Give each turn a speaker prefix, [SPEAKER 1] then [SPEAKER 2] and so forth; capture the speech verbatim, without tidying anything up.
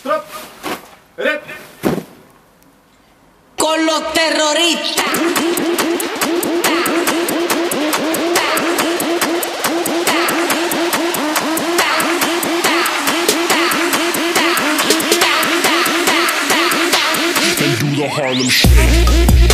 [SPEAKER 1] Stop. Red.
[SPEAKER 2] Con los terroristas.
[SPEAKER 3] And do the Harlem Shake.